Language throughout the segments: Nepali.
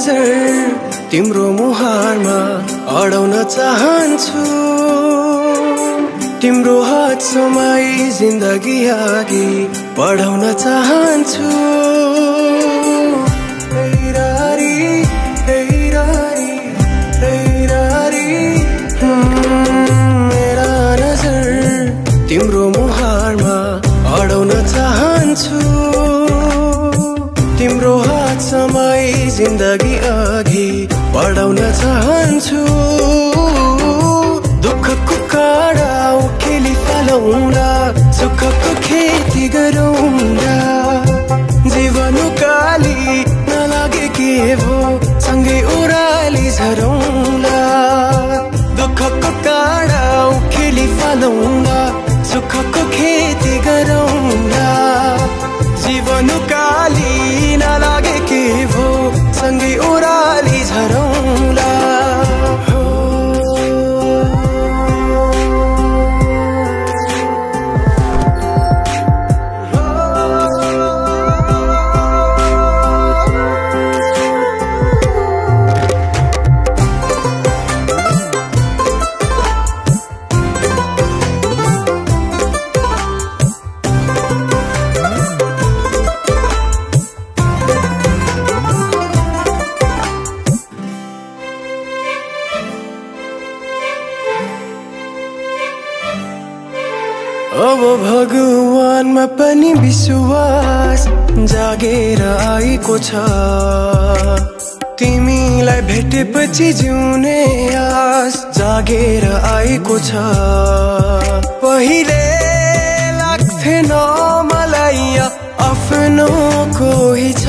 नजर तिम्रो मुहारमा अडाउन चाहन्छु तिम्रो हात समाई जिन्दगी अघि बढाउन चाहन्छु मेरा नजर तिम्रो मुहारमा अडाउन चाहन्छु तिम्रो हात समाई जिन्दगी अघि बढाउन चाहन्छु दुःखको काँडा उखेली फालौँला सुखको खेती गरौँला जीवन उकाली नलागे के भो सँगै ओह्राली झरौँला दुःखको काँडा उखेली फालौँला सुखको खेती गरौँला जीवन उकाली नलागे के भो सँगै ओह्राली झरौँला अब भगवानमा पनि विश्वास जागेर आएको छ तिमीलाई भेटेपछि जिउने आस जागेर आएको छ पहिले लाग्थेन मलाई आफ्नो कोही छ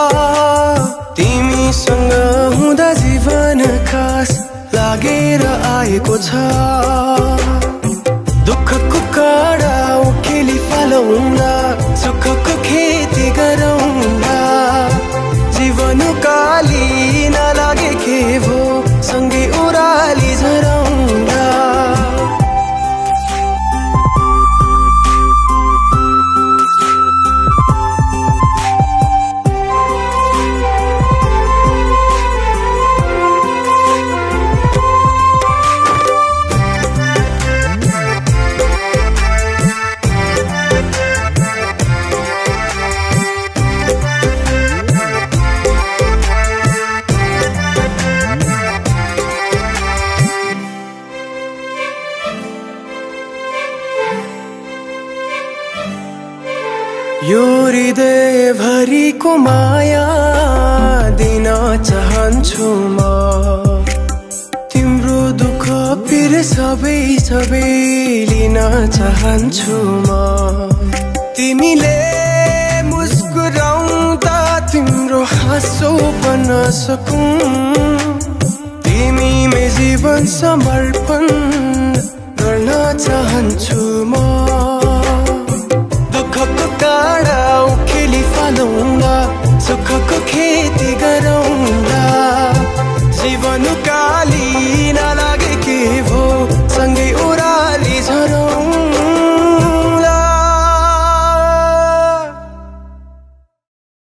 तिमीसँग हुँदा जीवन खास लागेर आएको छ दुःखको काँडा उखेली फालौँला सुखको खेती गरौँला जीवन उकाली नलागे के भो सँगै ओह्राली झरौँला यो हृदय भरिको माया दिन चाहन्छु म तिम्रो दुःख पिर सबै लिन चाहन्छु म तिमीले मुस्कुराउँदा तिम्रो हाँसो बन्न सकूं तिमी मे जीवन समर्पण गर्न चाहन्छु